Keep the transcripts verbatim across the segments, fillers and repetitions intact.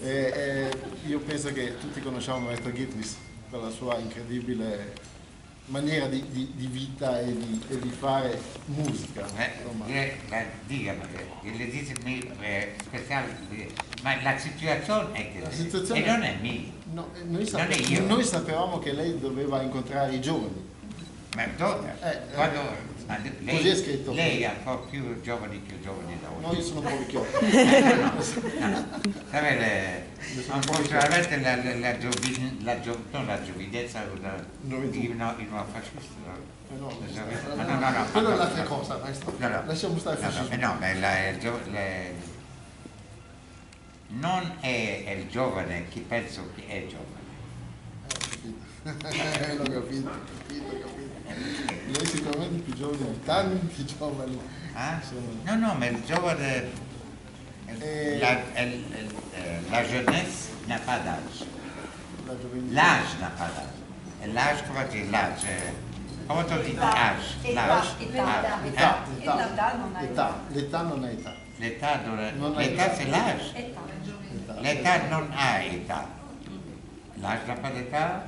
E, e io penso che tutti conosciamo il maestro Gitlis per la sua incredibile maniera di, di, di vita e di, e di fare musica. Eh, eh, eh, dígame, eh, le dice mi, eh, speciale, eh, ma la situazione è che La situazione e non è mia. No, noi, non è sape- io. noi sapevamo che lei doveva incontrare i giovani. Ma dove? Eh, Quando, eh, ma così lei, è scritto. lei è ancora più giovane che giovani da No, oggi. io sono un po' vecchiotto. Eh, no, no, no, no. Sapete, unfortunatamente la, la, la, giovin, la, gio, non la giovinezza è una, una, una fascista. No? Eh no, No, no, no, no, quella è no, un'altra no, cosa, maestro. no, no, Lasciamo stare il no, fascismo. no, no, ma la, il gio, le, non è il giovane che penso che è giovane. Eh, l'ho capito, capito, capito. Lei sicuramente è più giovane di tanti giovani. Ah? Insomma. No, no, ma il giovane, Eh, la, el, el, la jeunesse n'a pas d'âge. La gioventù. L'âge n'a pas d'âge. Et l'âge, comment dire, l'âge, comment on dit âge? L'âge. Età, Eh? età, L'età non ha età, l'età non ha età. L'età, non è- Non ha l'età età. c'est l'âge. età. Età. L'età non ha età. L'âge n'a pas d'età?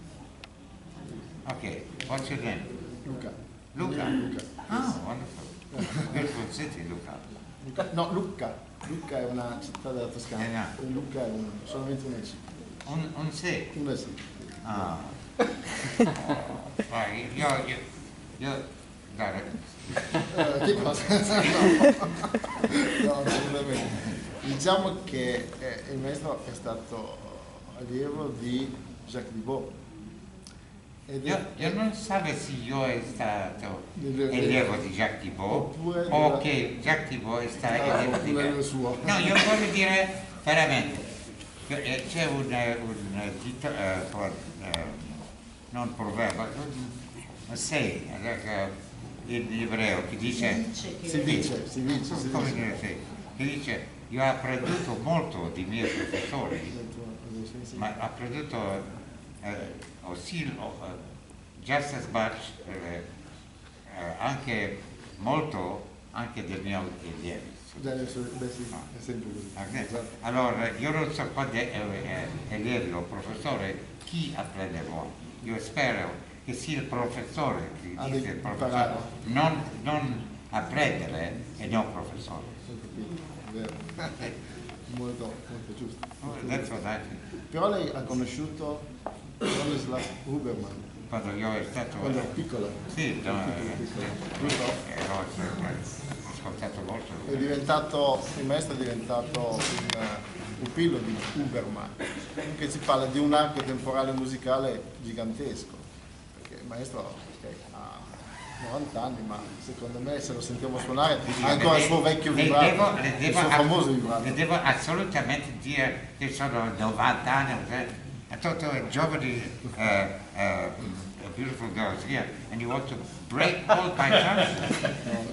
Ok, what's your name? Luca. Luca. Luca. Oh, wonderful. Beautiful city, Luca. Luca. No, Lucca. Lucca è una città della Toscana. Eh, no. E Lucca è un- solamente una città. Un, un sì. Una sì. Ah. Poi io, io, io, guarda, Eh, che cosa? No, no, assolutamente. Diciamo che eh, il maestro è stato allievo di Jacques Dibot. Ed è- io, io non sapevo se io è stato Del- allievo di Jacques Thibault Oppure o della- che Jacques Thibault è stato Ah, allievo di oppure me. del suo. No, io voglio dire veramente, che, eh, c'è un, eh, un eh, dito, eh, pro- eh, non proverbio, un, un saying, eh, in ebreo che dice, Si dice, si dice, si come dice. dire, sì, che dice, io ho appreso molto dai miei professori, ma ho appreso eh, aussi, oh, eh, just as much, eh, eh, anche molto, anche del mio allievi. Già adesso, beh sì, è sempre così. Esatto. Allora, io non so quando è, è, è allievi o professore chi apprende voi. Io spero che sia il professore che Ah, dice devi il professore, imparare. non, non apprendere e non professore. Ho capito, è vero. Molto, molto giusto. Oh, that's what I think. Però lei ha conosciuto Bronislaw Huberman Quando io ero stato... quando era piccola. Sì, no, eh, Giusto? ero ho ascoltato molto. È diventato, il maestro è diventato un uh, pupillo di Huberman, che si parla di un arco temporale musicale gigantesco, perché il maestro okay, ha novanta anni, ma secondo me se lo sentiamo suonare ha ancora il suo vecchio Le vibrato, devo, le il devo, suo famoso vibrato. le devo assolutamente dire che sono novanta anni, a tutti i giovani uh, uh, beautiful girls here, and you want to break all my chances.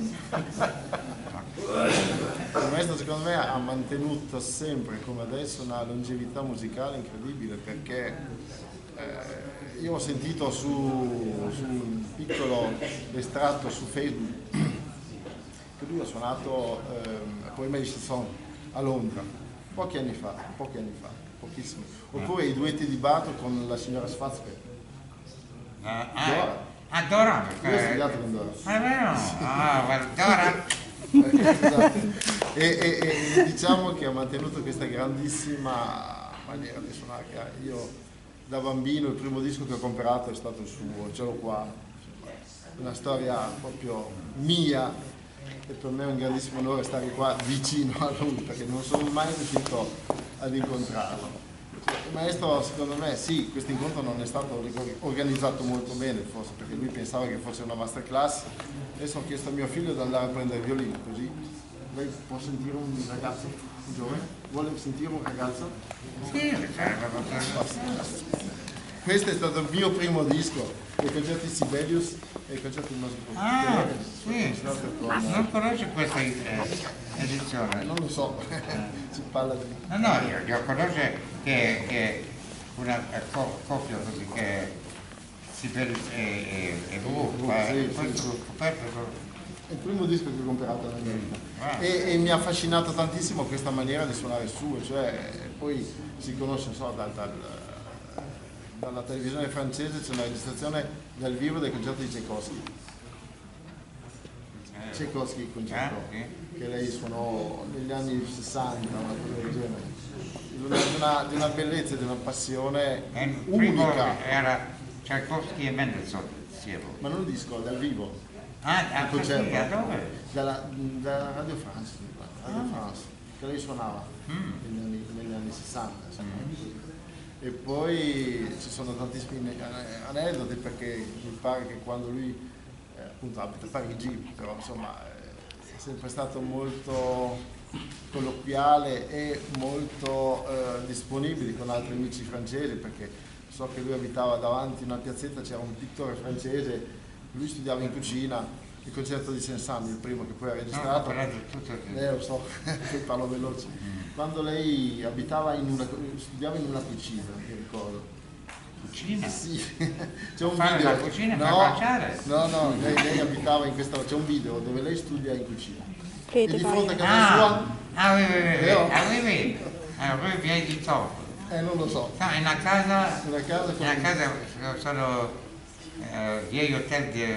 Il maestro secondo me ha mantenuto sempre come adesso una longevità musicale incredibile, perché eh, io ho sentito su, su un piccolo estratto su Facebook che lui ha suonato ehm, Poema di Chanson a Londra pochi anni fa, pochi anni fa, pochissimi, oppure i duetti di Bato con la signora Schwarzberg. Uh, ah, ah, Dora, Io ho studiato con Dora. Ah, vero? Ah, guarda, Dora. Esatto. e, e, e diciamo che ha mantenuto questa grandissima maniera di suonare. Io da bambino il primo disco che ho comprato è stato il suo, ce l'ho qua, una storia proprio mia, e per me è un grandissimo onore stare qua vicino a lui, perché non sono mai riuscito ad incontrarlo. Il maestro, secondo me, sì, questo incontro non è stato organizzato molto bene, forse perché lui pensava che fosse una masterclass. Adesso ho chiesto a mio figlio di andare a prendere il violino, così lei può sentire un ragazzo, un giovane? Vuole sentire un ragazzo? Sì, Questo è stato il mio primo disco, i concerti Sibelius e i concerti di musica. Ah, sì. Con, Non conosco questa eh, edizione. non lo so, si parla di... No, no, io, io conosco che, che una eh, co- coppia così che si per e, e, e bu, Bu, ma sì, poi sì. su scoperto È il primo disco che ho comprato nella mia vita. Wow. E, e mi ha affascinato tantissimo questa maniera di suonare su, cioè poi si conosce, non so, dal, dal, dalla televisione francese c'è una registrazione dal vivo del concerto di Tchaikovsky. Tchaikovsky, il concerto Ah, sì. che lei suonò negli anni sessanta, una cosa del genere. Di una, di una, di una bellezza, di una passione E il primo unica. era Tchaikovsky e Mendelssohn, dicevo. Ma non il disco, dal vivo, Ah, il a concerto. così, a dove? Dalla, da Radio France, mi pare, Radio France, che lei suonava Mm. negli, anni, negli anni sessanta. Insomma. E poi ci sono tantissimi aneddoti perché mi pare che quando lui eh, appunto abita a Parigi, però insomma eh, è sempre stato molto colloquiale e molto eh, disponibile con altri amici francesi, perché so che lui abitava davanti a una piazzetta, c'era un pittore francese, lui studiava in cucina, il concerto di Saint-Saëns, il primo che poi ha No, registrato. ho parlato tutto. Eh, lo so, poi parlo veloce. Quando lei abitava in una, studiava in una cucina, mi ricordo. Cucina? Sì, c'è un Fare video. la cucina per no, mangiare? no, no, lei, lei abitava in questa, c'è un video dove lei studia in cucina. Che E ti di fai? fronte a casa Ah, sua, ah oui, oui, oui, oui. Vero? Ah oui, oui. Ah, Rue Vieille du Temple. eh, non lo so, No, è una casa, una casa con una casa sono eh, vieil hotel di,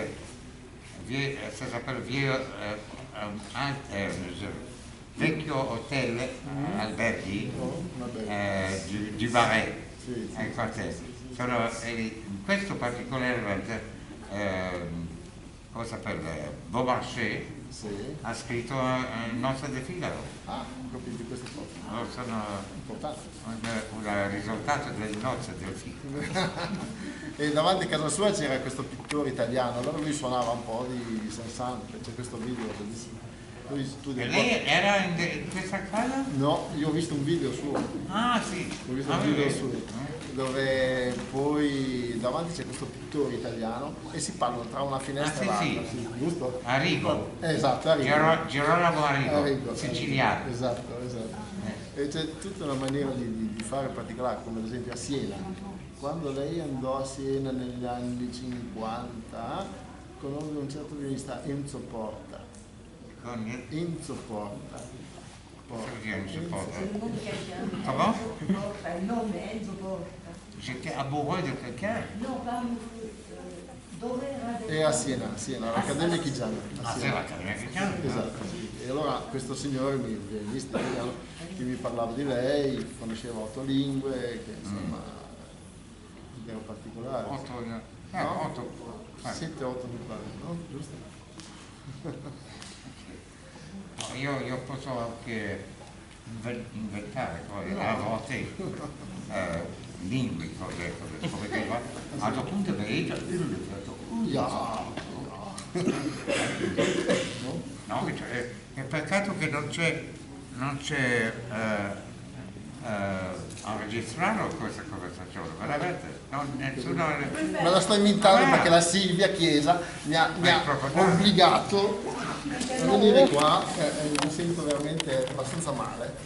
vie, ça s'appelle vieil, eh, um, eh, vecchio hotel eh, alberghi no, vabbè. eh, du, du Marais, Sì, sì. al quartiere. Sono, eh, in questo particolarmente, eh, come sapere, Beaumarchais Sì. ha scritto eh, Nozze de Figaro. Ah, ho capito queste cose. Oh, sono Importante. un, un risultato delle nozze del Figaro. E davanti a casa sua c'era questo pittore italiano, allora lui suonava un po' di Saint-Saëns, c'è questo video bellissimo. Lui studia E un po'. lei era in, de- in questa casa? No, io ho visto un video suo, Ah sì. ho visto Ah, un video vedi? suo, dove poi davanti c'è questo pittore italiano e si parlano tra una finestra Ah, e sì, l'altra, sì. giusto? Arrigo. Eh, esatto, Arrigo. Giro- Girolamo Arrigo, Arrigo, siciliano. Arrigo, esatto, esatto. Eh. E c'è tutta una maniera di, di- di fare particolare, come ad esempio a Siena. Quando lei andò a Siena negli anni cinquanta, conobbe un certo violinista, Enzo Porta. Con il... Enzo Porta. Porta. Perché non si può? Enzo- Comment? Porta, il nome è Enzo Porta. J'étais amoureux de quelqu'un. No, parlo eh, dove era del... E a Siena, a Siena, all'Accademia Chigiana. a Ah, sì, Siena. l'Accademia Chigiana. Esatto, sì. E allora questo signore, mi, il violinista italiano, che mi parlava di lei, conosceva otto lingue, che insomma era particolare. Otto, eh, No? otto. eh. sette otto mi pare, no? Giusto? No, Io, io posso anche inven- inventare poi a volte eh, lingue, cose, cose come che va. Ma dopo un vedo, Ja. no? Cioè, è, è peccato che non c'è, non c'è eh, eh, a registrare questa conversazione, veramente. Non, nessuno... Me la sto inventando perché la Silvia Chiesa mi ha, mi ha obbligato a venire qua e e mi sento veramente abbastanza male.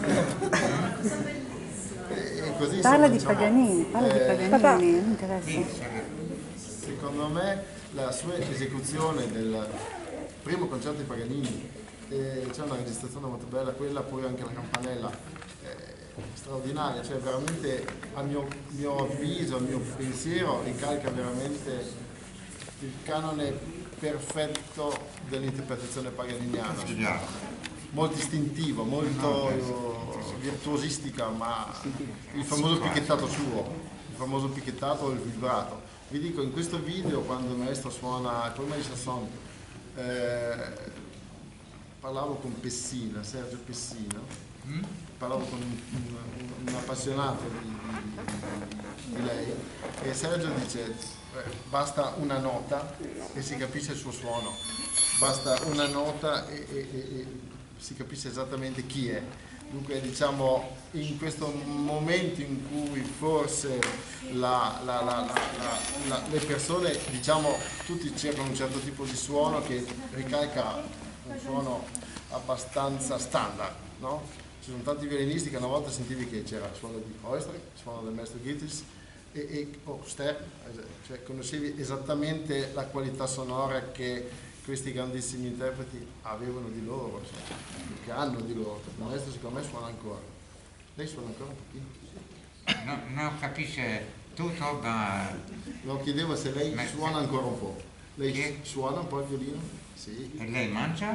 E, e così, Parla insomma, di diciamo, Paganini, parla di eh, Paganini, non mi interessa. Sì, sì. Secondo me la sua esecuzione del primo concerto di Paganini, eh, c'è una registrazione molto bella, quella poi anche la campanella, eh, straordinaria, cioè veramente a mio, mio avviso, a mio pensiero ricalca veramente il canone perfetto dell'interpretazione paganiniana, molto istintivo, molto eh, virtuosistica, ma il famoso picchettato suo, il famoso picchettato o il vibrato. Vi dico, in questo video quando il maestro suona come il chanson, eh, parlavo con Pessina, Sergio Pessina, parlavo con un, un, un appassionato di, di, di lei e Sergio dice eh, basta una nota e si capisce il suo suono, basta una nota e, e, e, e si capisce esattamente chi è. Dunque diciamo in questo momento in cui forse la, la, la, la, le persone, diciamo tutti cercano un certo tipo di suono che ricalca un suono abbastanza standard, no? Ci sono tanti violinisti che una volta sentivi che c'era il suono di Oestrich, il suono del maestro Gittis e, e oh, Ster, cioè conoscevi esattamente la qualità sonora che questi grandissimi interpreti avevano di loro, cioè, che hanno di loro. Il maestro secondo me suona ancora. Lei suona ancora un pochino? No, non capisce tutto, ma... Lo chiedevo se lei Ma suona se- ancora un po'. Lei Che? suona un po' il violino? Sì. E lei mangia?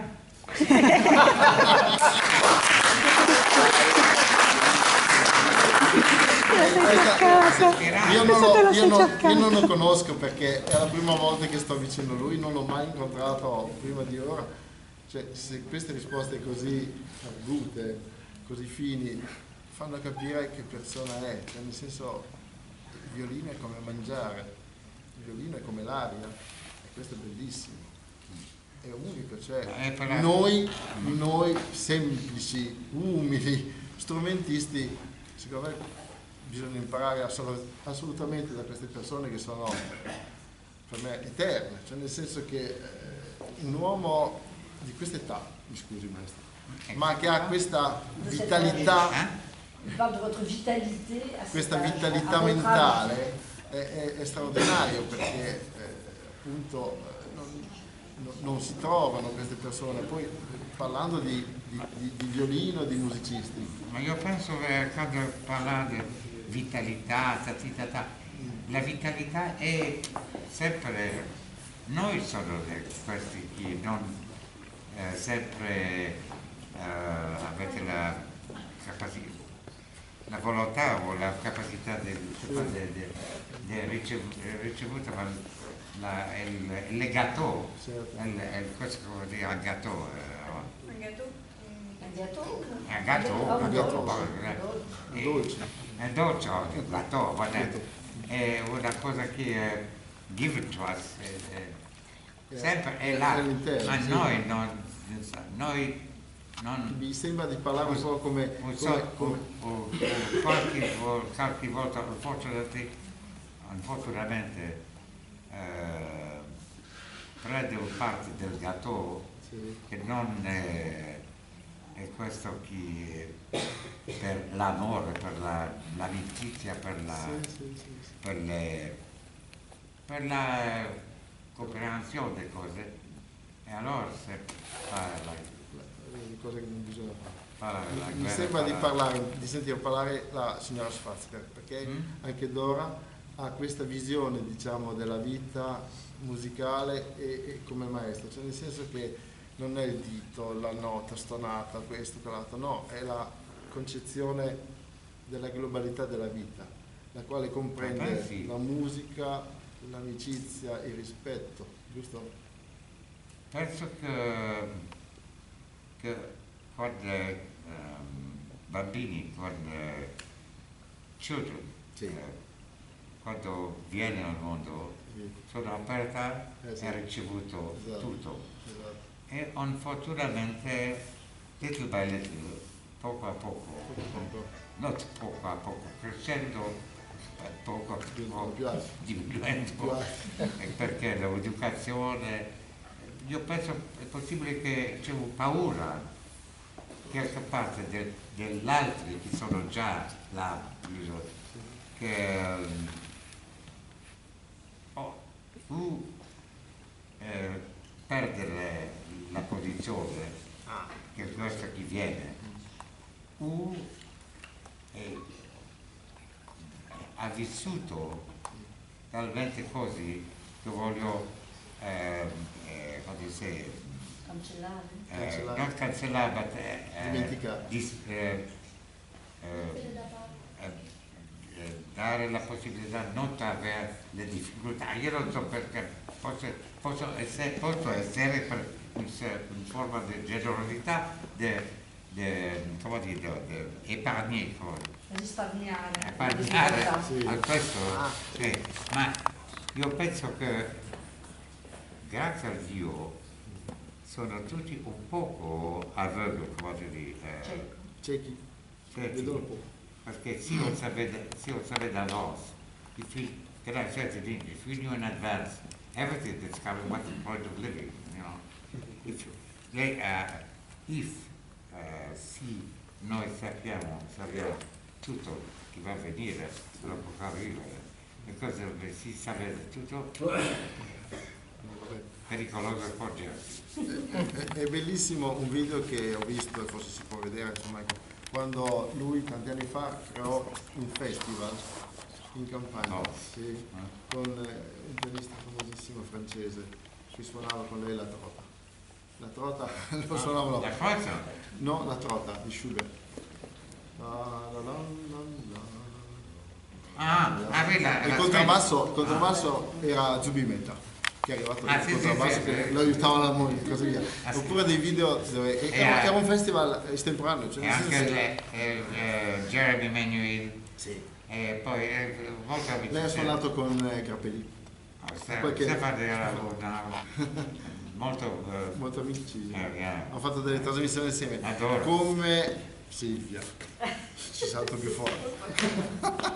Io non, lo, io, non, io non lo conosco perché è la prima volta che sto vicino a lui, non l'ho mai incontrato prima di ora. Cioè, se queste risposte così argute, così fini, fanno capire che persona è, cioè, nel senso, il violino è come mangiare, il violino è come l'aria, e questo è bellissimo. È unico, cioè noi, noi semplici, umili, strumentisti, secondo me bisogna imparare assolut- assolutamente da queste persone che sono per me eterne, cioè nel senso che eh, un uomo di questa età, mi scusi maestro, ma che ha questa vitalità, Il parle de votre vitalité à cet questa âge, vitalità à votre mentale âge. è, è- è straordinario perché eh, appunto eh, non, non- non si trovano queste persone. Poi parlando di, di- di- di violino, di musicisti, Ma io penso che quando parla di vitalità, ta, ti, ta, ta, la vitalità è sempre, noi sono le- questi che non eh, sempre eh, avete la capacità, la volontà o la capacità del, del, del, del ricev- ricevuta, ma la, il, il legato, certo. il, il, questo come dire, il gatto, eh, Un gâteau un gatto, Ah, un un gatto, dolce. eh, Un dolce. è dolce, il gatto, guarda, è una cosa che è given to us, è, è, sempre è là, all'interno, ma sì. noi non, noi non Mi sembra di parlare un po' come, o, come, so, come o, o, o qualche, o qualche volta, unfortunately, unfortunatamente, eh, prende un parte del gatto sì, che non è, è questo che per l'amore, per la, l'amicizia, per la, sì, sì, sì, sì. per, le, per la comprensione delle cose, e allora se fa la, Le cose che non bisogna fare. fa la, la Mi guerra, sembra fa di la- parlare, di sentire parlare la signora Schwarzer, perché Mm? anche Dora ha questa visione, diciamo, della vita musicale e, e come maestro, cioè nel senso che non è il dito, la nota stonata, questo, quell'altro, no, è la concezione della globalità della vita, la quale comprende Eh, sì. la musica, l'amicizia, il rispetto, giusto? Penso che, che con eh, ehm, bambini, con eh, children, Sì. eh, quando viene al mondo, Sì. sono aperta Eh, sì. e ricevuto Esatto. tutto. Esatto. E unfortunatamente, little by little, poco a poco, Poco a poco. non poco a poco, crescendo, eh, poco a Diventano poco, più alti. diminuendo, Più alti. e perché l'educazione, io penso è possibile che c'è una paura che è parte de- degli altri che sono già là, che ehm, o tu eh, perdere la posizione, Ah, che è questo che viene, tu eh, ha vissuto talmente così che voglio, ehm, eh, come si dice, Cancellare. eh, Cancellare. non cancellare, ma eh, eh, Dimenticare. dis- eh, eh, eh, eh, dare la possibilità non di avere le difficoltà. Io non so perché posso, posso essere, posso essere per in, se- in forma di generosità, di come dire, di epargni, Risparmiare. epargnare Sì. a questo, Ah. sì. Ma io penso che grazie a Dio sono tutti un poco aveugle, come dire, eh, Cieco. ciechi, ciechi. vedono poco. Perché se on savait, si on savait d'avance, if you, can I say it in English, if you knew in advance everything that's coming, what's the point of living, you know? If, they, uh, if uh, si noi sappiamo, sappiamo tutto che va a venire, lo può far vivere, e cosa si sapere tutto, pericoloso appoggiarsi. È, è bellissimo un video che ho visto e forse si può vedere, insomma, ecco, quando lui tanti anni fa creò un festival in campagna, Oh. sì, con eh, un pianista famosissimo francese che suonava con lei la trota. La trota lo suonavano. La cosa? No, la trota di Schubert. La, la, la, la, la. Ah, ah beh, la, Il la contrabbasso, il contrabbasso era Zubin Mehta, che è arrivato Ah, il sì, contrabbasso sì, sì, che sì. lo aiutava all'armonica, così via. Ah, sì. Oppure dei video dove E era, a- era un festival estemporaneo, cioè e nel anche senso le, eh, eh, Jeremy Manuel, sì. e poi eh, molto Lei ha amici. suonato con eh, Grappelli, Qualche... Stefano era molto... eh, molto amici, eh, yeah. hanno fatto delle trasmissioni insieme, Adoro. come Silvia, ci salto più forte.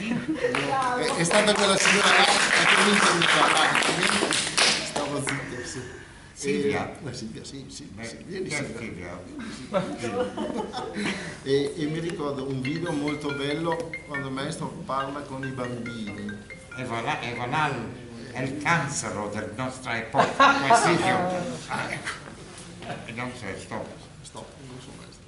è, è stata quella signora là che comincia di parlare, stavo zitto, sì. Silvia? E, eh, Silvia, sì, sì, Beh, sì, vieni chi è Silvia. Silvia? E, e mi ricordo un video molto bello quando il maestro parla con i bambini. E voilà, e voilà è il cancro del nostro epoca, questo figlio. Ah, ecco. E non c'è, stop. Stop, non so maestro.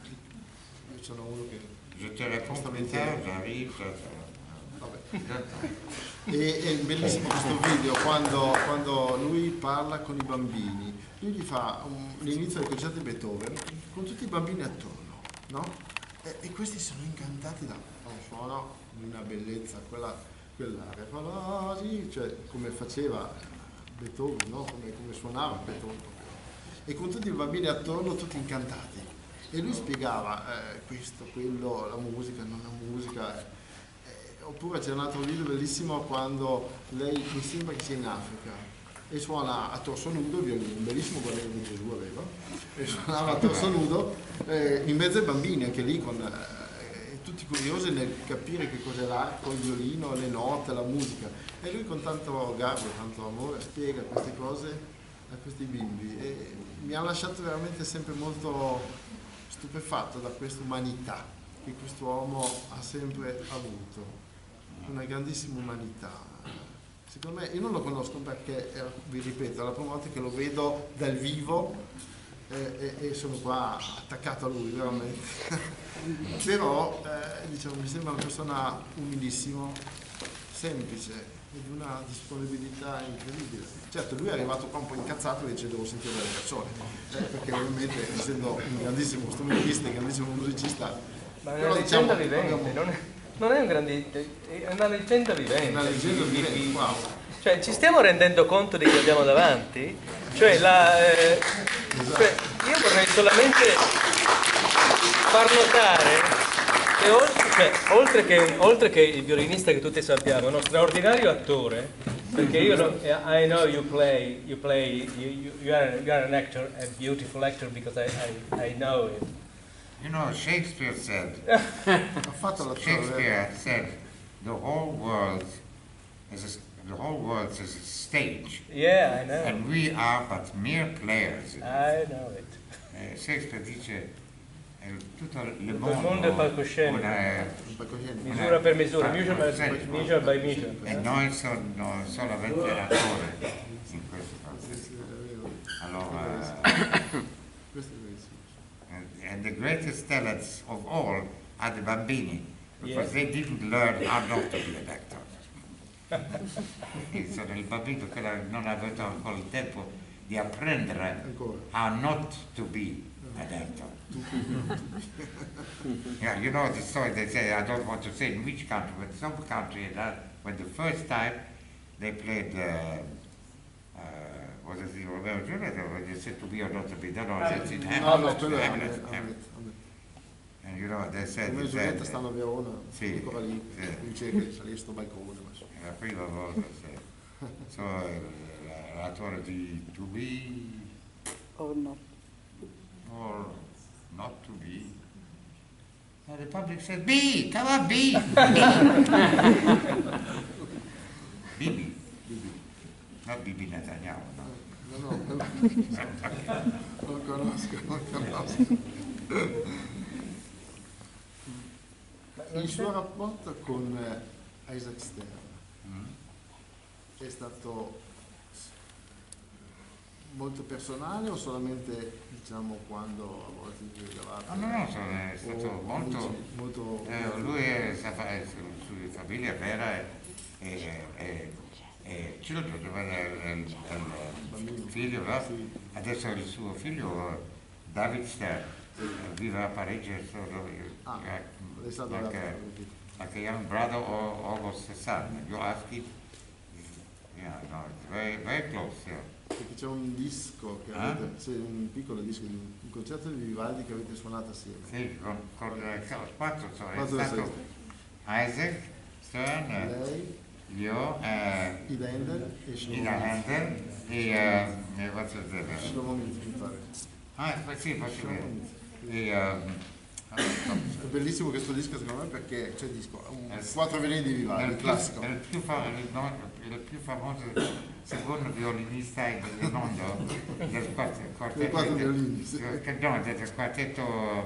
Io sono uno che... Je te réponds plus tard, j'arrive. Vabbè. E è bellissimo questo video quando, quando lui parla con i bambini. Lui gli fa un- l'inizio del concerto di Beethoven con tutti i bambini attorno, no? E, e questi sono incantati da un suono di una bellezza, quella, quell'aria, fa, sì, cioè come faceva Beethoven, no? Come, come suonava Beethoven proprio. E con tutti i bambini attorno, tutti incantati. E lui spiegava eh, questo, quello, la musica, non la musica. eh. Eh, oppure c'è un altro video bellissimo quando lei mi sembra che sia in Africa e suona a torso nudo il violino, un bellissimo guardiano di Gesù aveva, e suonava a torso nudo eh, in mezzo ai bambini, anche lì con eh, tutti curiosi nel capire che cos'è l'arco, il violino, le note, la musica. E lui con tanto garbo, tanto amore spiega queste cose a questi bimbi e mi ha lasciato veramente sempre molto stupefatto da questa umanità che quest'uomo ha sempre avuto, una grandissima umanità. Secondo me, io non lo conosco perché, eh, vi ripeto, è la prima volta che lo vedo dal vivo eh, e, e sono qua attaccato a lui veramente. Però eh, diciamo, mi sembra una persona umilissima, semplice e di una disponibilità incredibile. Certo, lui è arrivato qua un po' incazzato e dice devo sentire delle canzoni, eh, perché ovviamente essendo un grandissimo strumentista e grandissimo musicista, ma è però, una leggenda diciamo, vivente, abbiamo- non, è, non è un grande, è una leggenda vivente. una leggenda Di- vivente, di- wow. Cioè, ci stiamo rendendo conto di che abbiamo davanti? Cioè, la, eh, cioè, io vorrei solamente far notare che oltre, cioè, oltre, che, oltre che il violinista che tutti sappiamo, è uno straordinario attore, perché io lo- I know you play, you play, you, you, you, are, you are an actor, a beautiful actor because I, I, I know it. You know, Shakespeare said, Ha fatto l'attore. Shakespeare said, the whole world is a, the whole world is a stage, Yeah, I know. and we are but mere players. I know it. Eh, Shakespeare dice, eh, tutto il Il mondo, mondo è palcoscenico. una- Un palcoscenico. Misura per misura, Ah, measure sì. by, measure by measure. e noi sono solamente attori in questo caso. Sì, sì, è vero. Allora, Questo è verissimo. and, and the greatest talents of all are the bambini, because Yes. they didn't learn how not to be an actor. E sono il bambino che non ha avuto ancora il tempo di apprendere Ancora. how not to be an actor. Yeah, you know the story, they say, I don't want to say in which country, but some country, that when the first time they played, uh, uh, was it the Romeo and Juliet, or when they said to be or not to be, no, no, that's in No, Hamlet, no, quello è Hamlet, Hamlet, Hamlet. Hamlet, Hamlet. And you know, they said, Come they Giulietta said, stanno a Verona, Sì, ancora lì, sì. dice che salì sto balcone. Ma so. è la prima volta, sì. So, eh, l'attore di To Be Or not. or Not to Be. And the public said, Be, come on, be. Bibi. Bibi. Not Bibi Netanyahu, no. No, no, non lo conosco, non conosco. Il suo rapporto con eh, Isaac Stern Mm. è stato molto personale o solamente diciamo quando a volte vi vedevate? No, no, no, sono, è stato O molto, amici, molto eh, lui è, sa- è, su famiglia vera e, e, e, e children, il, il, il figlio, no? Sì. Adesso il suo figlio David Stern vive a Parigi, so, Ah, eh, lei sa dove like, è? a, like a young brother or almost a son. You ask him, yeah, no, it's very, very close, yeah. Perché c'è un disco che Ah? avete, c'è un piccolo disco di un, un concerto di Vivaldi che avete suonato assieme. Sì, con, con eh, quattro, so, è Quattro stato sei. Isaac Stern, eh, Lei, io, eh, Ida Handel e Ida Handel e eh, eh, what's his name? Shlomo Mintz, mi pare. Ah, sì, faccio Shlomo vedere. Mintz. E, ehm, È bellissimo questo disco secondo me perché c'è il disco, un Eh, sì. quattro violini di è Vivaldi, il più, classico. è il più, fa- il no- il più famoso secondo violinista del mondo del quart- quartetto, Dei quattro violini, sì. che- no, del quartetto,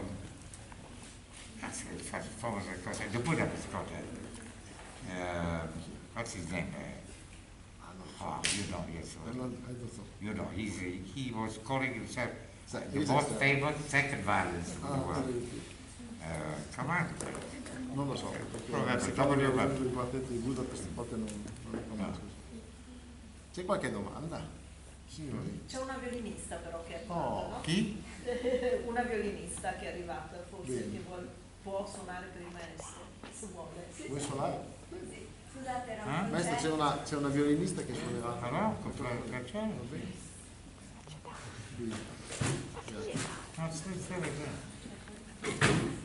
ah, sì, fa- famoso cosa, the Budapest Quartet. Uh, what's his name? Ah, non lo so. Oh, you know, yes, Eh, non, eh, non so. you know, he's, he was calling himself Sì, the Isaac most Stern. famous second violinist in the Ah, world. sì. Uh, come on. Non lo so, perché Vabbè, se facciamo parlo le- del quartetto di Budapest proprio non, non ne conosco. C'è qualche domanda? Signori? C'è una violinista però che è arrivata, Oh. no? Chi? Una violinista che è arrivata, forse Bene. che vuol, può suonare per il maestro, se vuole. Vuoi suonare? Sì. Scusate, era Eh? un Maestro, c'è concerto. una, c'è una violinista che suonerà. Allora, con piacere. Va bene. Bene. Grazie. No, stai, stai, stai.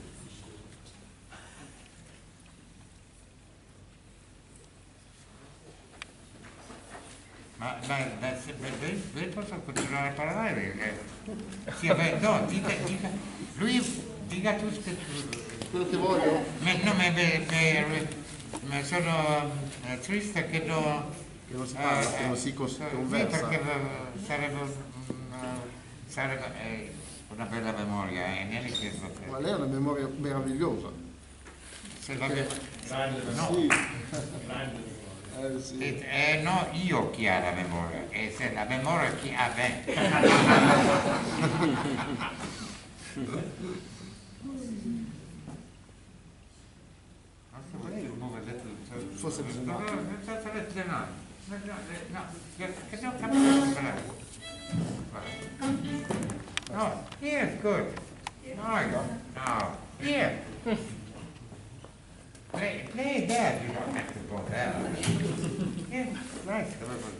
Ma, ma, ma se, lei, lei posso continuare a parlare? Perché, sì, vabbè, no, dica, dica, lui, dica tu che Quello che voglio? ma, no, ma, ma, ma, ma sono eh, triste che no, Che non si parla, che non si cos- sì, conversa. perché eh, sarebbe, mm, sarebbe eh, una bella memoria, e neanche questo. Ma lei ha una memoria meravigliosa. Se la me- no, Sì. Eh, sì. è, è no io chi ha la memoria, è se la memoria chi ha me. Forse bisogna- No, no, no, no, no, che non capisco. No, here is good. No, no, here. Play, play there, you don't have to go there. Yeah, nice.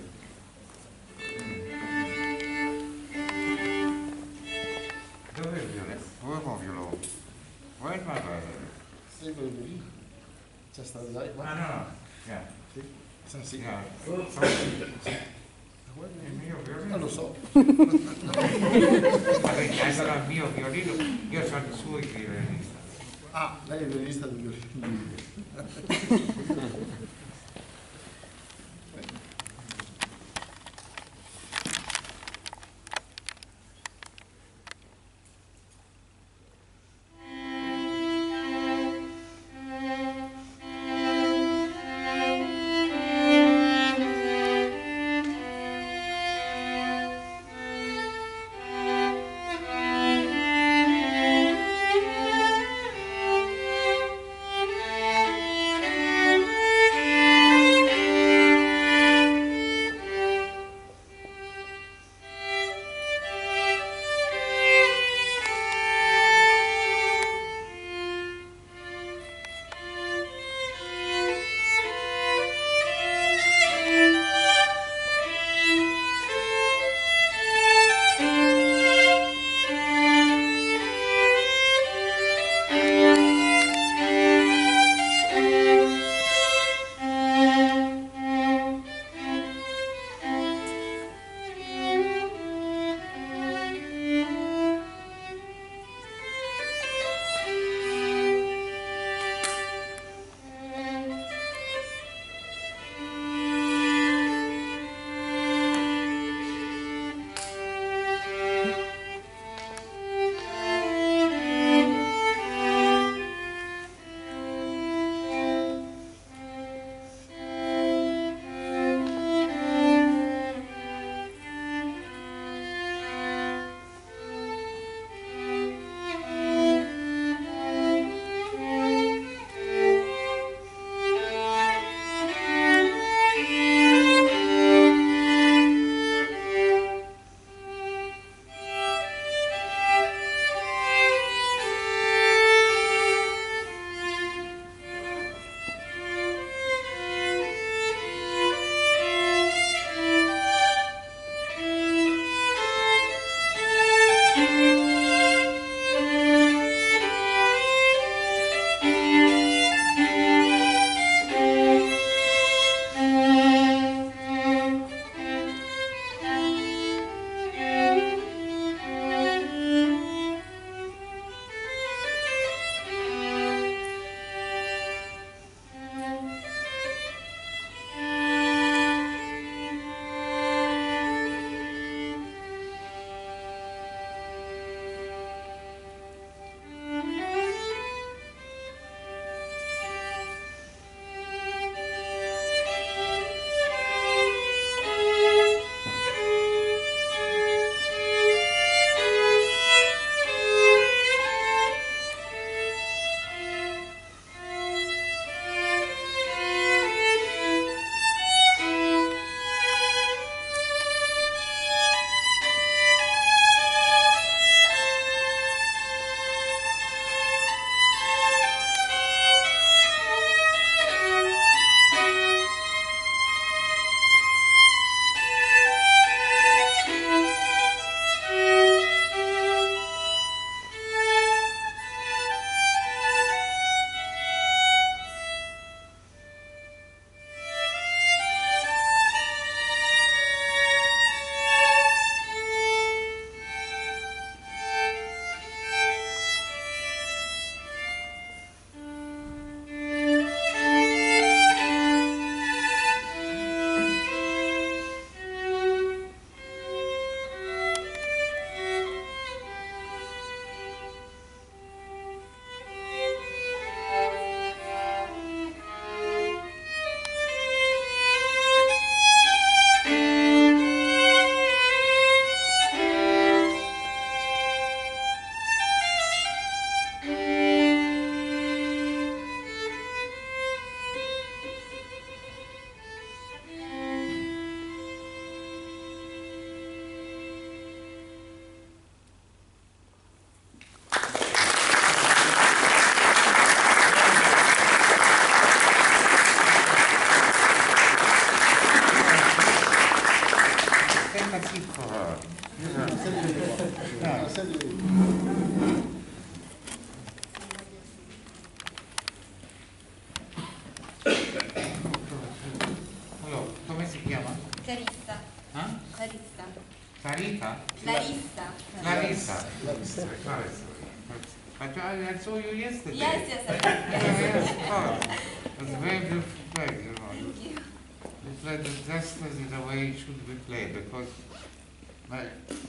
Dove è il violino? Dove è il violino? Where is my brother? Sì, quello lì. C'è stato dai, Ah, ma no, no. Yeah. sì. Sì, sì. Yeah. Il mio violino. Non lo so. Vabbè, allora il mio violino, io sono il suo violinista. Ah, lei è il violinista del violino. Thank you. Allora, come si chiama? Clarissa. Eh? Clarissa. Sarita? Clarissa. Clarissa. Clarissa. Clarissa. But I, I saw you yesterday. Yes, yes, I did. Yeah, Yes. yes, of course. It was a very beautiful play, you know. Thank you. You played it just as in a way it should be played, because my,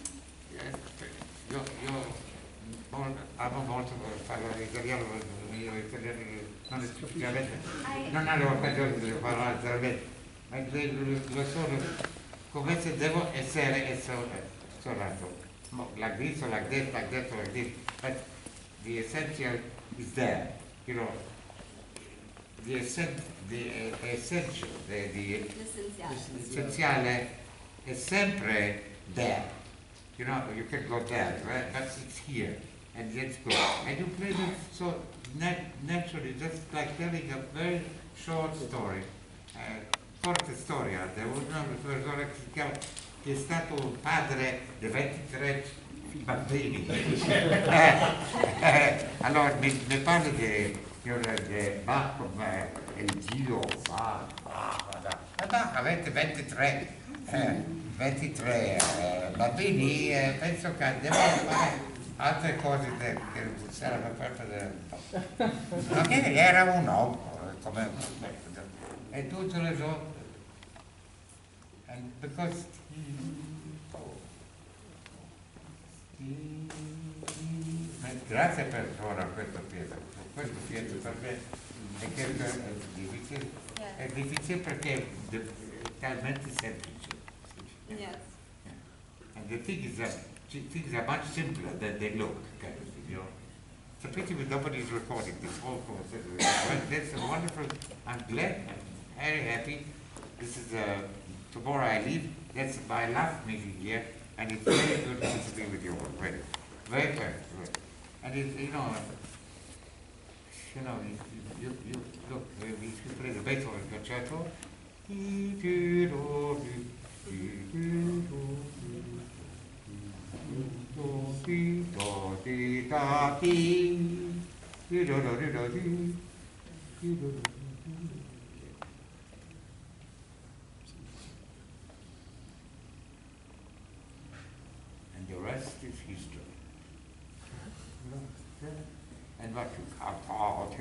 io, io mol- amo molto parlare italiano, io italiano non, effettivamente, non avevo occasione di parlare veramente, ma lo, lo sono come se devo essere suonato. Like this or like that, like that or like this. But the essential is there, you know. The, essen- the uh, essential, the, the L'essenziale. essenziale è sempre there. You know, you can go there, right? But it's here, and it's good. And you play it so nat- naturally, just like telling a very short story. Uh, forte storia, devo una persona che si chiama, che è stato padre di ventitré bambini. eh, eh, allora mi, mi parla di, di, di Bach, come il Dio, Bach, Bach, ma Bach avete ventitré, eh, ventitré eh, bambini, eh, penso che devo fare altre cose de, che sarebbe parte del... Ok, era un uomo, come... e tutte le cose. And because grazie per ora questa pietra, questo pietra per me è, che è difficile, è difficile perché è talmente semplice. Yes. And the thing is that things are much simpler than they look, kind of thing, you know. It's a pity that nobody's recording this whole conversation. But that's a wonderful, I'm glad, I'm very happy. This is uh, tomorrow I leave. That's my last meeting here, and it's very good to be with you already. Very pleasant. And it, you know, you know, you, you, you look, if you play the Beethoven concerto, and the rest is history. And what you can't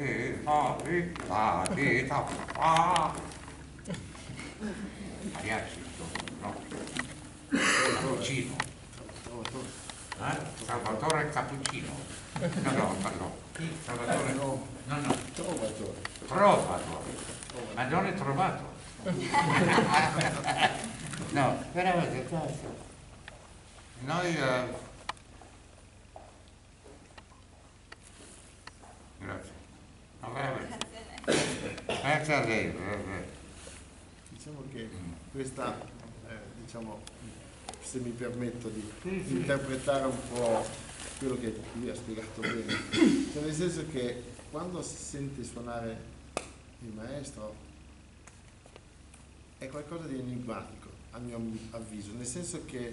mariachi, no? Cappuccino. Eh? Salvatore Cappuccino. No, no, no, no. Chi? Salvatore? No, no. Trovatore. Trovatore. Ma non è trovato. No, veramente, noi... Uh, grazie. No, veramente. Grazie a lei. Diciamo che questa, eh, diciamo, se mi permetto di, di interpretare un po' quello che lui ha spiegato bene, cioè nel senso che quando si sente suonare il maestro è qualcosa di enigmatico, a mio avviso, nel senso che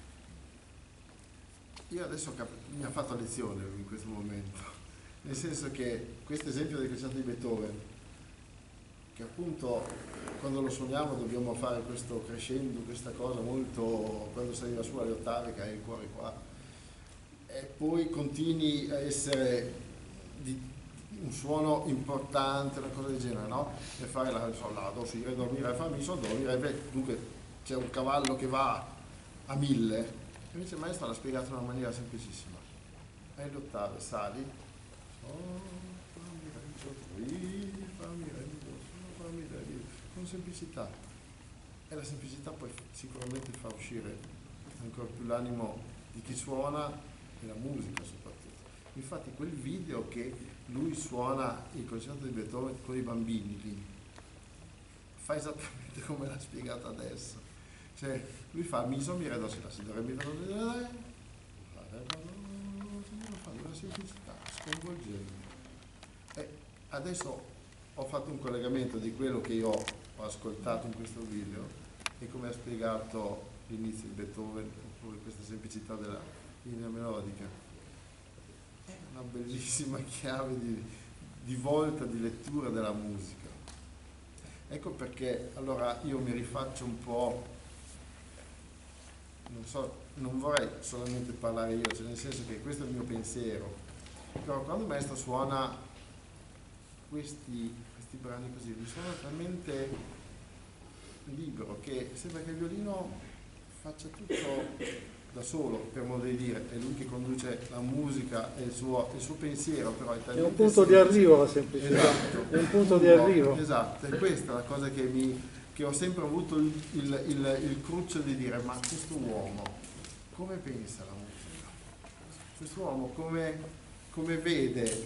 io adesso cap- mi ha fatto lezione lui in questo momento, nel senso che questo esempio del concerto di Beethoven, che appunto quando lo suoniamo dobbiamo fare questo crescendo, questa cosa molto, quando si arriva su alle ottave che hai il cuore qua, e poi continui a essere di un suono importante, una cosa del genere, no? E fare la sol, la, do, si, re, do, mi, re, fa, mi, sol, do, mi, re, beh, dunque c'è un cavallo che va a mille, invece il maestro l'ha spiegato in una maniera semplicissima. Hai le ottave, sali, sol, fa, mi, re, do, mi, fa, mi, re, do, sol, fa, mi, re, do, con semplicità. E la semplicità poi sicuramente fa uscire ancora più l'animo di chi suona e la musica soprattutto. Infatti quel video che lui suona il concerto di Beethoven con i bambini lì fa esattamente come l'ha spiegato adesso, cioè lui fa mi so mi re do si la si do re mi do si la re fa una semplicità sconvolgente. E adesso ho fatto un collegamento di quello che io ho ascoltato in questo video e come ha spiegato l'inizio di Beethoven, oppure questa semplicità della linea melodica. È una bellissima chiave di, di volta di lettura della musica. Ecco perché allora io mi rifaccio un po', non so, non vorrei solamente parlare io, cioè nel senso che questo è il mio pensiero, però quando il maestro suona questi, questi brani così, li suona talmente libero che sembra che il violino faccia tutto da solo, per modo di dire, è lui che conduce la musica e il suo, il suo pensiero, però è talmente è un punto semplice. di arrivo la semplicità, Esatto. è un punto di arrivo. Esatto, è questa la cosa che, mi, che ho sempre avuto il, il, il, il cruccio di dire, ma questo uomo come pensa la musica? Questo uomo come, come vede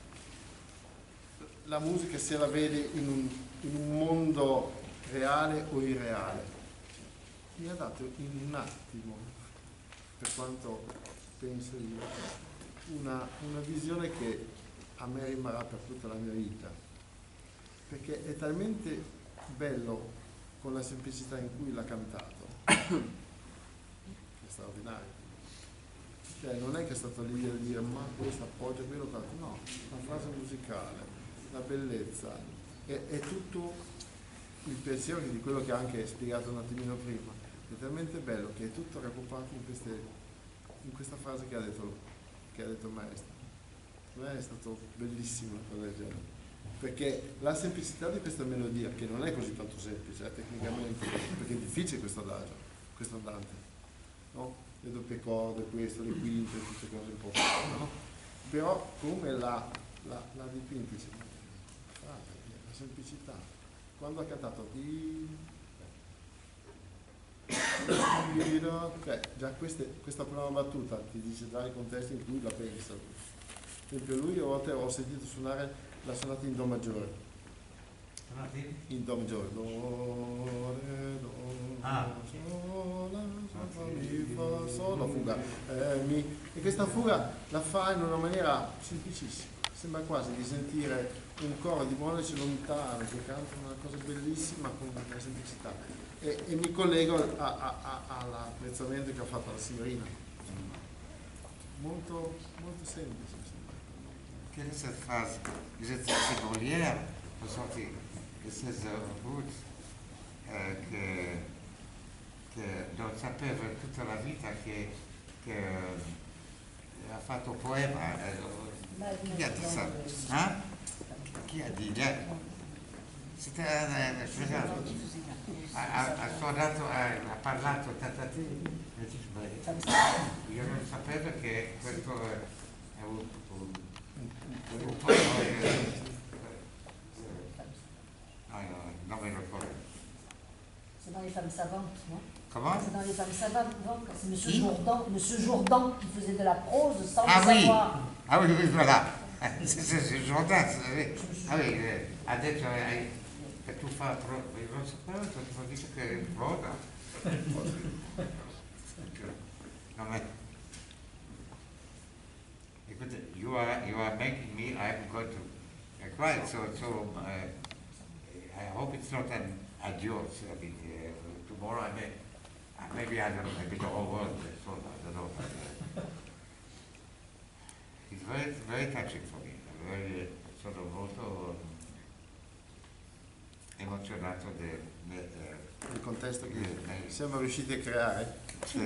la musica, se la vede in un, in un mondo reale o irreale? Mi ha dato in un attimo, per quanto penso io, una, una visione che a me rimarrà per tutta la mia vita, perché è talmente bello con la semplicità in cui l'ha cantato, che è straordinario. Cioè non è che è stato lì a dire ma questo appoggia quello, no, la frase musicale, la bellezza, è, è tutto il pensiero di quello che ha anche spiegato un attimino prima. È talmente bello che è tutto raggruppato in, queste, in questa frase che ha detto, che ha detto il maestro. Per me è stato bellissimo una cosa del genere, perché la semplicità di questa melodia, che non è così tanto semplice eh, tecnicamente, perché è difficile questo adagio, questo andante, no? Le doppie corde, questo, le quinte, tutte cose un po', no? Però come la, la, la dipinto, la semplicità, quando ha cantato di Beh, già queste, questa prima battuta ti dice già i contesti in cui la pensa. Per esempio lui a volte ho sentito suonare la sonata in Do maggiore. In Do maggiore. Do, re, do, ah. sol, la, sol, mi, fa, sol, la fuga. Eh, mi. E questa fuga la fa in una maniera semplicissima. Sembra quasi di sentire un coro di monaci lontano che cantano una cosa bellissima con una semplicità. E, e mi collego all'apprezzamento che ha fatto la signorina. Molto, molto semplice. Quelle est cette phrase? Vous êtes singulière, vous sentez que c'est un bout euh, que, que non sapeva tutta la vita che, che ha fatto poema. Chi ha detto ça? Hein? Chi ha detto? C'était un scusate, ha, ha suonato, ha, ha parlato tentativi, io non sapevo che questo è un, un, un poema che no, non me lo ricordo. C'est dans les femmes savantes, non? Comment? C'est dans les femmes savantes, non? C'est Monsieur Jourdan, Monsieur Jourdan qui faisait de la prose sans ah le oui. savoir. Ah oui, oui, voilà. C'est Jourdan, ah oui, ha detto che tu fai non sapevo, tu dici che è prosa. No, ma écoute, you are you are making me, I'm going to uh, cry, so so uh, I hope it's not an adios. I mean, uh, tomorrow I may, uh, maybe I don't know, maybe the whole world is so, I don't know. But, uh, it's very, very touching for me. I'm very uh, sort of molto emozionato del il contesto che siamo riusciti a creare.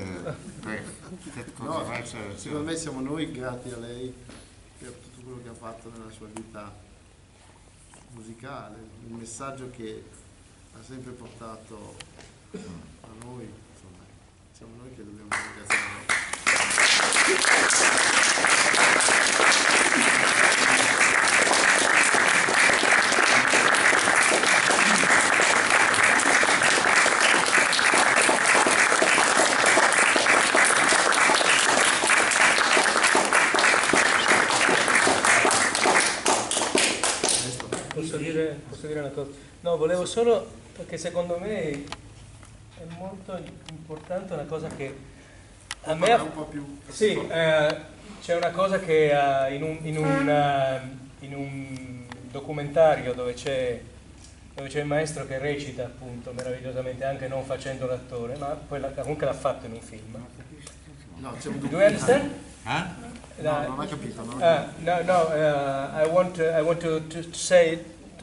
No, secondo me siamo noi grati a lei per tutto quello che ha fatto nella sua vita musicale, il messaggio che ha sempre portato a noi, insomma, siamo noi che dobbiamo ringraziare. Posso dire, posso dire una cosa? No, volevo solo, perché secondo me è molto importante una cosa che a me... Un po' più... Sì, eh, c'è una cosa che uh, in, un, in, un, uh, in un documentario dove c'è dove c'è il maestro che recita appunto meravigliosamente, anche non facendo l'attore, ma poi la, comunque l'ha fatto in un film. No, c'è un Do you understand? Eh? No, non ha capito. No, Uh, no, no, uh, I want, to, I want to, to say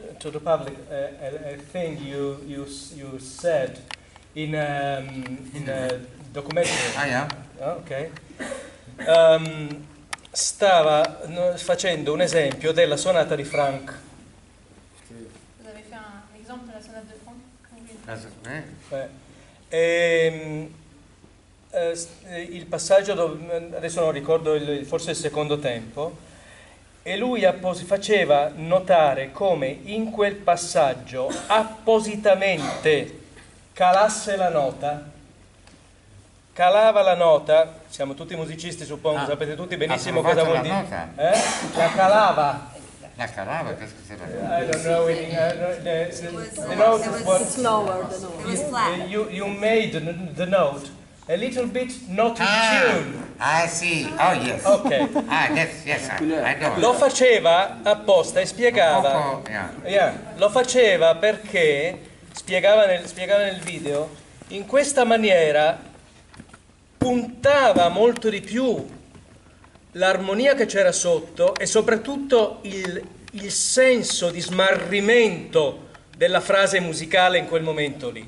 to the public a, a, a thing you, you, you said in, um, in a documentary. Ah, yeah? Ok. Um, stava no, facendo un esempio della sonata di Franck. Vous avez fait un exemple de la sonate de Franck? Oui. That's, eh? Eh, ehm, eh, s- eh, il passaggio, dove, adesso non ricordo il, forse il secondo tempo, e lui appos- faceva notare come in quel passaggio appositamente calasse la nota, calava la nota, siamo tutti musicisti suppongo, Ah, sapete tutti ha benissimo provato cosa vuol la dire. nota? Eh? La calava. La calava, qu'est-ce que c'est la I don't know, in, uh, the, the, It was, the uh, note it is was what slower. It was flat. you, you made the, the note a little bit not in Ah, tune. I see. Oh, yes. Ok. Ah, yes, yes, I, I know. Lo faceva apposta e spiegava. Poco, yeah. Yeah, lo faceva perché spiegava nel, spiegava nel video, in questa maniera puntava molto di più l'armonia che c'era sotto e soprattutto il, il senso di smarrimento della frase musicale in quel momento lì.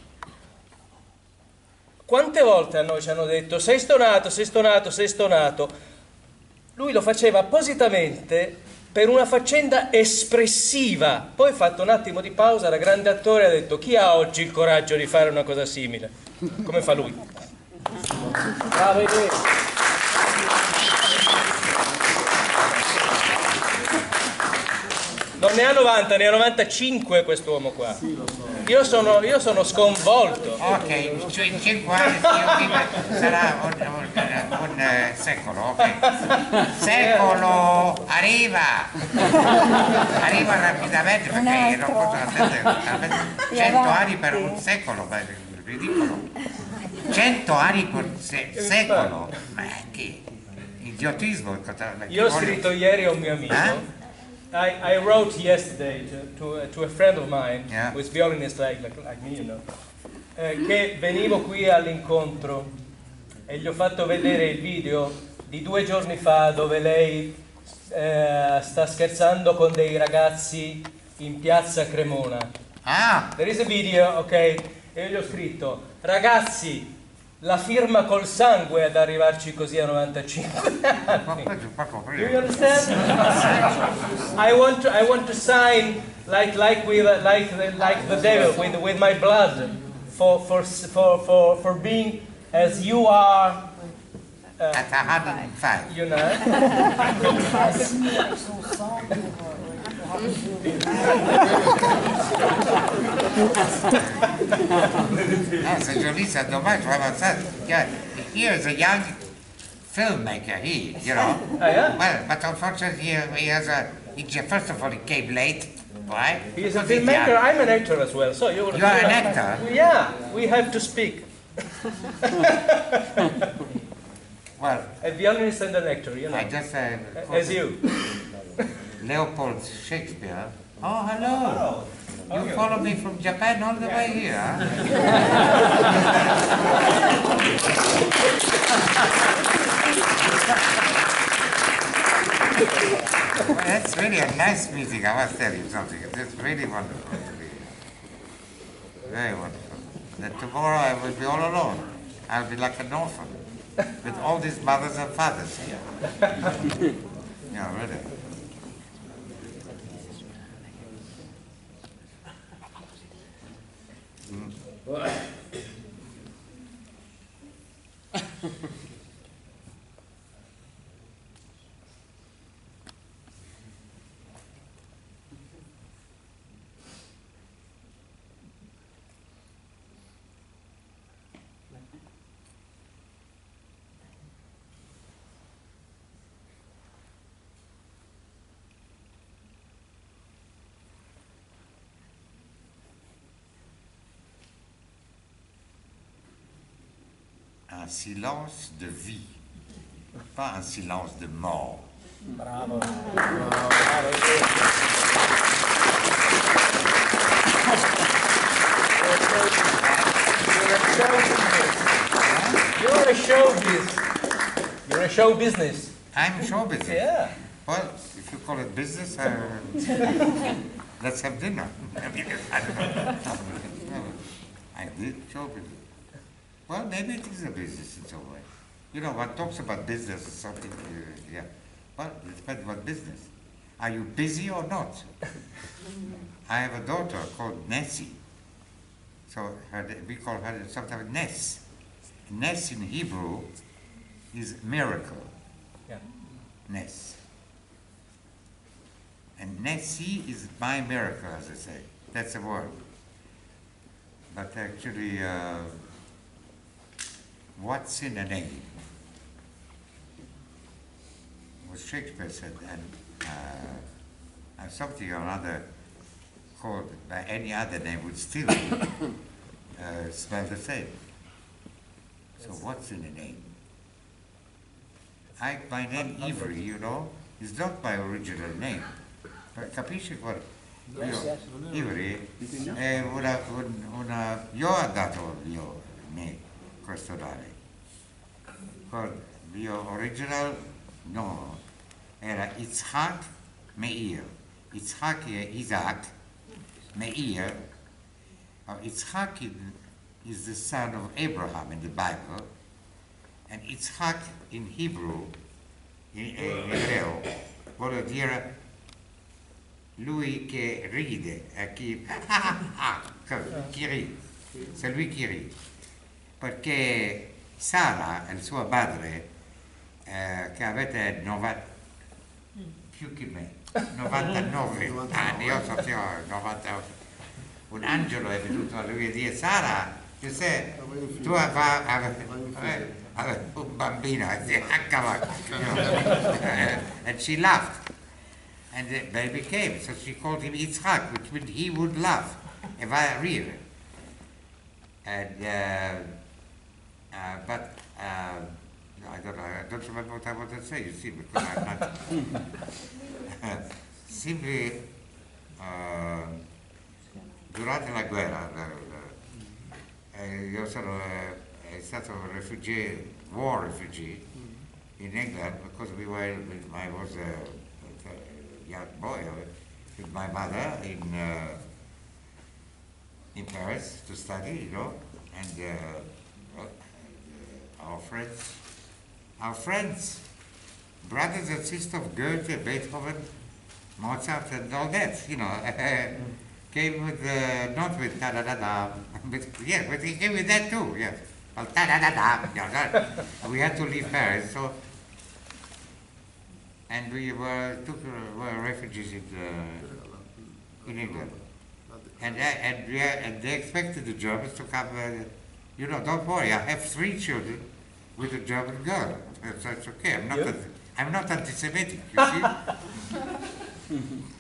Quante volte a noi ci hanno detto sei stonato, sei stonato, sei stonato? Lui lo faceva appositamente per una faccenda espressiva. Poi, fatto un attimo di pausa, da grande attore ha detto chi ha oggi il coraggio di fare una cosa simile? Come fa lui? Bravo idea. Non ne ha novanta, ne ha novantacinque quest'uomo qua. Io sono, io sono sconvolto. Ok, cioè in cinque anni io dico, sarà un, un, un, eh, secolo, ok. Secolo, arriva! Arriva rapidamente perché io non posso attendere. Cento anni per un secolo, ma è ridicolo. Cento anni per se- secolo, ma che idiotismo. Io ho scritto ieri a un mio amico. Eh? I, I wrote yesterday to, to, to a friend of mine, Yeah. who is violinist like, like, like me, you know, eh, che venivo qui all'incontro e gli ho fatto vedere il video di due giorni fa dove lei eh, sta scherzando con dei ragazzi in piazza Cremona. Ah, There is a video, ok? E io gli ho scritto, ragazzi, la firma col sangue ad arrivarci così a novantacinque anni. Do you understand? I want to, I want to sign like like with like the, like the devil with with my blood for for for for for being as you are. Uh, at one hundred and five. you know. Avec son sang pour, euh, pour Ah, c'est joli, c'est dommage, vraiment ça. Yeah, here is a young filmmaker, he, you know. Ah, yeah? Well, but unfortunately, he, he has a. He, first of all, he came late. Why? He is a Because he's filmmaker. young. I'm an actor as well. So you. You are an actor? Yeah, we have to speak. Well, A violinist and an actor, you know. I just uh, As you. Leopold Shakespeare. Oh, hello. You follow me from Japan all the way here, huh? Well, that's really a nice meeting, I must tell you something. It's really wonderful to be here. Very wonderful. Then tomorrow I will be all alone. I'll be like an orphan with all these mothers and fathers here. Yeah, really. Un silence de vie, pas un silence de mort. Bravo. You're a show business. You're a show business. I'm show business. Yeah. Well, if you call it business, uh, let's have dinner. I mean, I don't know. I did show business. Well, maybe it is a business in some way. You know, one talks about business or something, uh, yeah. Well, it depends what business. Are you busy or not? I have a daughter called Nessie. So her, we call her sometimes Ness. Ness in Hebrew is miracle. Yeah. Ness. And Nessie is my miracle, as I say. That's a word. But actually, uh, what's in a name? What Shakespeare said, and uh, and something or other called by any other name would still uh, smell the same. So what's in a name? I, my name Ivry, you know, is not my original name. Ma capisci cosa? Yes, yes. Ivry è una, un, una, io ho dato il mio name, questo nome. Con il mio original no, era Yitzhak Meir. Yitzhak è Isaac, Meir. Uh, Yitzhak is the son of Abraham in the Bible, and Yitzhak in Hebrew, in, in ebreo, vuol dire lui che ride, a chi, chi ride, c'est lui qui ride. Perché Sara, il suo padre, eh, che avete novanta, più che me, novantanove anni, io sapevo novantotto, un angelo è venuto a lui e dire, Sara, tu sai, tu avevi un bambino, e and she laughed. And the baby came, so she called him Yitzhak, which meant he would laugh, if I read it. And, uh, uh, but, uh, I don't, I don't remember what I wanted to say, you see, because I'm not... Simply, uh, durante la guerra, eh, io sono eh, stato un refugee, war refugee, in England, because we were, I was a, a young boy with my mother in uh, in Paris to study, you know, and uh, uh, our friends, our friends, brothers and sisters of Goethe, Beethoven, Mozart, and all that, you know, came with, uh, not with ta-da-da-da, but yeah, but he came with that too, yes. Well, ta-da-da-da, yeah, and we had to leave Paris, so, and we were, took, uh, were refugees in, uh, in England. And, uh, and, we, uh, and they expected the Germans to come, uh, you know, don't worry, I have three children with a German girl, so it's okay, I'm not, Yeah. a, I'm not anti-Semitic, you see?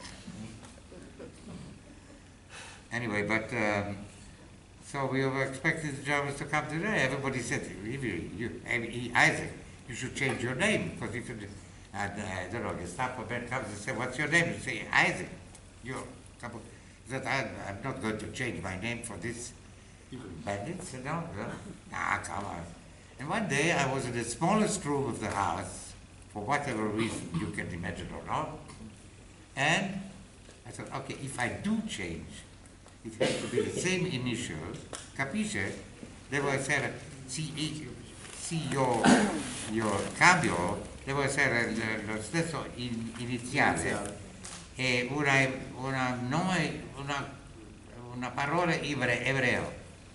Anyway, but, um, so we were expecting the Germans to come today. Everybody said, really, you, Isaac, you should change your name, because if you, and, uh, I don't know, Gestapo man comes and says, what's your name? You say, Isaac. You that I'm, I'm not going to change my name for this bandits, you know? Ah, come on. And one day I was in the smallest room of the house, for whatever reason you can imagine or not, and I thought, okay, if I do change, it has to be the same initial, capisce? Devo essere, sì, sì io, io cambio, devo essere lo stesso in, iniziale e una, una nome, una, una parola ibre, ebreo.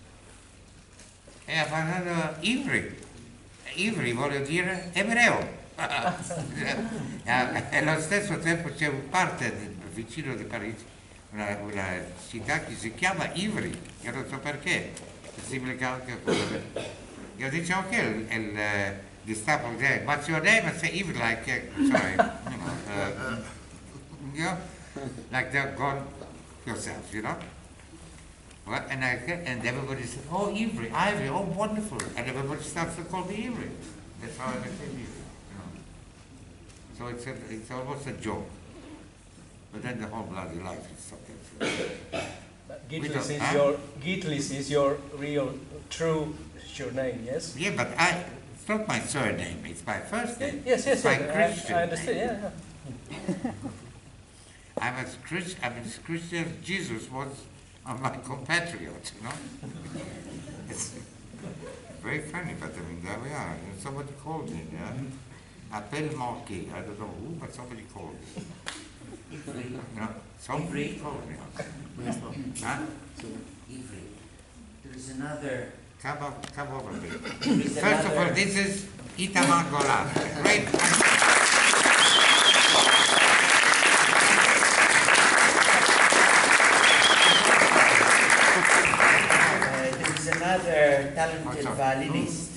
E ha parlato Ivry. Ivry vuol dire ebreo. E allo stesso tempo c'è un parte vicino di Parigi, una, una città che si chiama Ivry, io non so perché, è simile anche quello. Io dicevo che il, il Gestapo, what's your name? I say Ivry, like, uh, sorry, you know, uh, you know, like they're gone yourself, you know. Well, and I and everybody said, oh, Ivry, Ivry, oh, wonderful, and everybody starts to call me Ivry. That's how I became Ivry. You know. So it's a, it's almost a joke. But then the whole bloody life is something. Gitlis is huh? your Gitlis is your real, true surname, yes? Yeah, but I, it's not my surname, it's my first name. Yes, yes, it's my yes. Christian I, I understand. name. Yeah. I I was Christian, I mean, Christian, Jesus was my compatriot, you know. It's very funny, but I mean, there we are. Somebody called me, yeah? Appel manqué. I don't know who, but somebody called me. Ivry. You know, somebody Ivry. called me. Huh? Ivry. There is another. Come, up, come over here. There is First of all, another. this is Itamar Golan. Great. Uh, there is another talented violinist.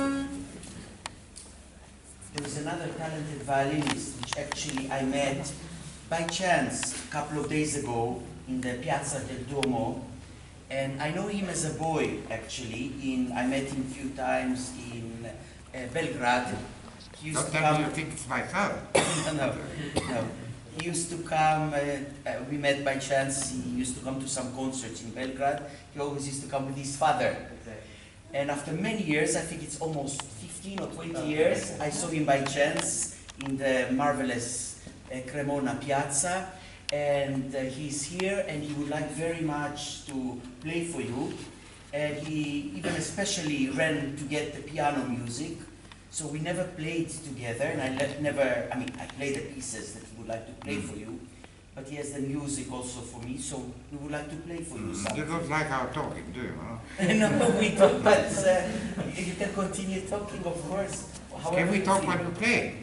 There is another talented violinist which actually I met by chance a couple of days ago in the Piazza del Duomo. And I know him as a boy, actually. In I met him a few times in uh, Belgrade. He used Don't to tell me come. you think it's my son. no, no, no. He used to come. Uh, uh, we met by chance. He used to come to some concerts in Belgrade. He always used to come with his father. And after many years, I think it's almost fifteen or twenty years, I saw him by chance in the marvelous uh, Cremona Piazza. And uh, he's here, and he would like very much to play for you. And he even especially ran to get the piano music. So we never played together, and I let, never, I mean, I play the pieces that he would like to play for you, but he has the music also for me, so we would like to play for you You something. don't like our talking, do you? Huh? No, we don't, but uh, you can continue talking, of course. however Can we you talk feel. when you play?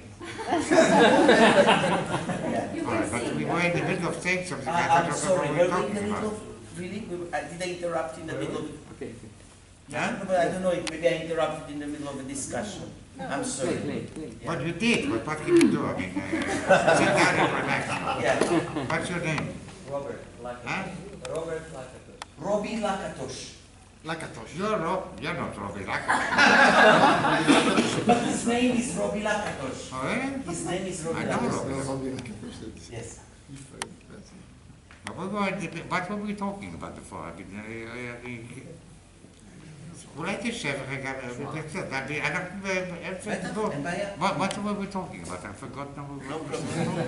Yeah. All right, but we were in the middle of saying something. Uh, I thought I'm that's sorry, what we were were we in the talking middle about. of, really? We were- uh, Did I interrupt in the middle of? Okay. Yeah, no, but I don't know, if maybe I interrupted in the middle of a discussion. I'm Play, sorry. play, play. What you did, but what can you do? I mean, uh, sit down and relax. Yeah. What's your name? Robert Huh? Lakatos. Robert Lakatos. Robbie Lakatosh. Lakatosh. You're Rob, you're not Robbie Lakatos. But his name is Robbie Lakatosh. Oh, eh? His name is Robbie I know Lakatosh. Robbie. No, Robbie Lakatosh. Yes. But we were, what were we talking about before? I mean, uh, uh, אולי תשב רגע וקצת, אנחנו באמצע בטח, דיבור. אין בעיה. What what were we talking about? I forgot now. No problem.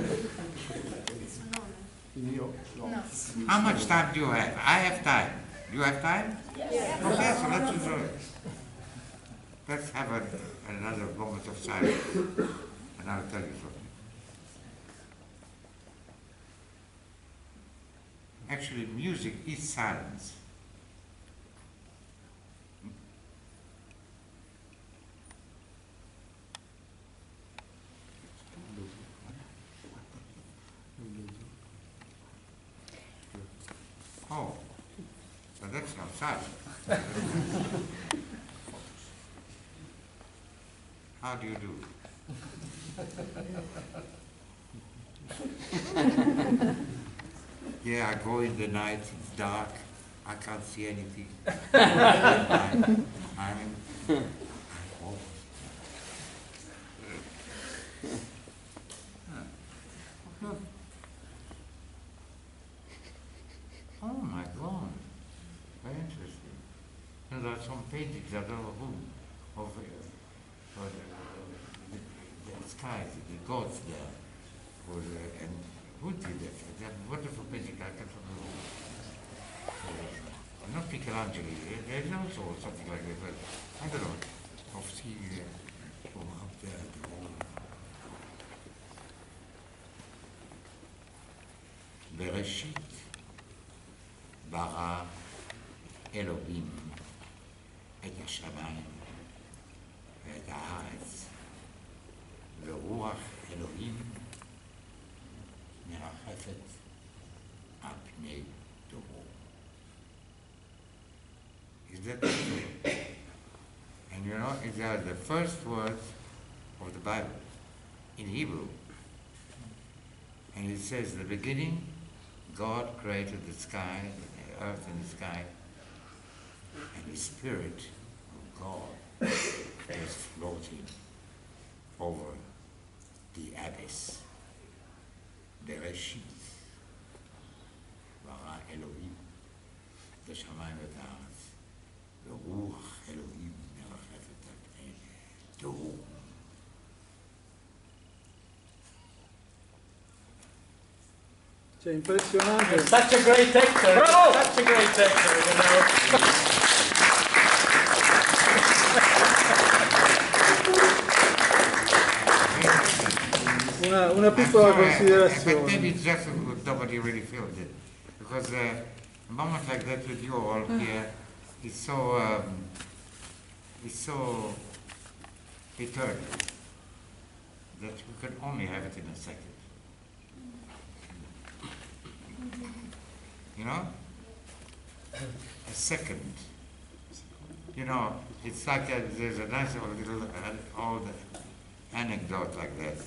Io? No. No. How much time do you have? I have time. You have time? Yes. Okay, so let's enjoy it. Let's have a, another moment of silence, and I'll tell you something. Actually, music is silence. Oh, but that's not silence. How do you do? Yeah, I go in the night, it's dark, I can't see anything. I'm, I'm, oh. Look. Oh my God, very interesting. And there are some paintings, I don't know who, of, uh, of the, the, the skies, the gods there. Or, uh, and who did that? That wonderful painting, I can't remember. Uh, not Michelangelo, there is also something like that, but I don't know. Of seeing uh, from up there, the whole. Bereshit. ברא אלוהים את השמיים ואת הארץ, ורוח אלוהים מרחפת על פני תוהו. Is that true? And you know, these are the first words of the Bible in Hebrew. And it says, the beginning, God created the sky, the earth and the sky, and the Spirit of God was floating over the abyss. Bereshit, ברא אלוהים את השמיים ואת הארץ, ורוח אלוהים מרחפת על פני תוהו. Cioè, impressionante. Such a great actor. Bravo! Such a great actor. You know? Una, una piccola I'm sorry, But considerazione. maybe it's just nobody really feels it. Because uh, a moment like that with you all here is so, um, is so eternal that we can only have it in a second. You know? A second. You know, it's like a, there's a nice old little uh, old anecdote like that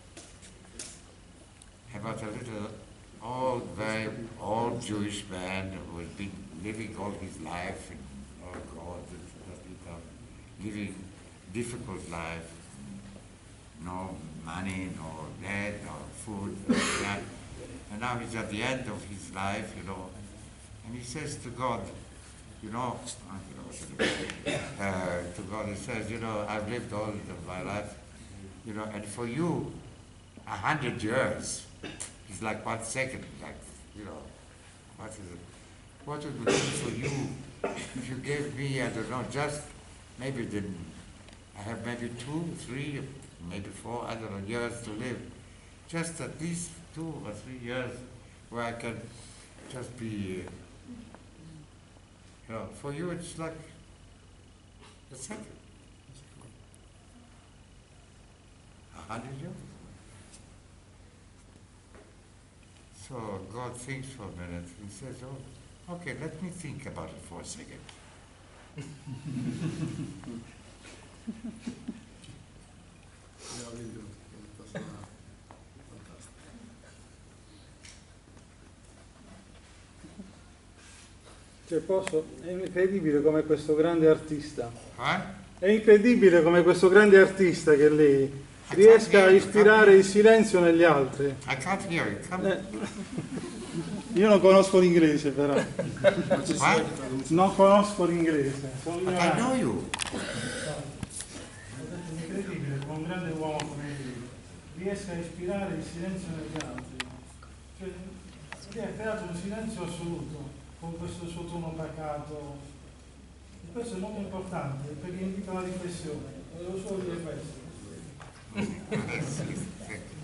about a little old, very old Jewish man who has been living all his life in, oh God, living difficult life, no money, no bed, no food, no that. And now he's at the end of his life, you know, and he says to God, you know, I don't know what to do. Uh, to God, he says, you know, I've lived all of my life, you know, and for you, a hundred years is like one second, like, you know, what is it? What would it be for you if you gave me, I don't know, just maybe then I have maybe two, three, maybe four, I don't know, years to live. Just at least two or three years where I can just be, you know, for you it's like a second. A hundred years. So God thinks for a minute. He says, oh, okay, let me think about it for a second. Cioè, posso? È incredibile come questo grande artista. Huh? È incredibile come questo grande artista che lei riesca a ispirare il silenzio negli altri. I can't hear you. Come. Eh, io non conosco l'inglese però. What? Non conosco l'inglese. Sono But I ignorante. know you. È incredibile come un grande uomo come lui riesca a ispirare il silenzio negli altri. Cioè, lui ha creato un silenzio assoluto con questo suo tono pacato. E questo è molto importante perché invita alla riflessione. Volevo solo dire questo. Yes, yes, thank you.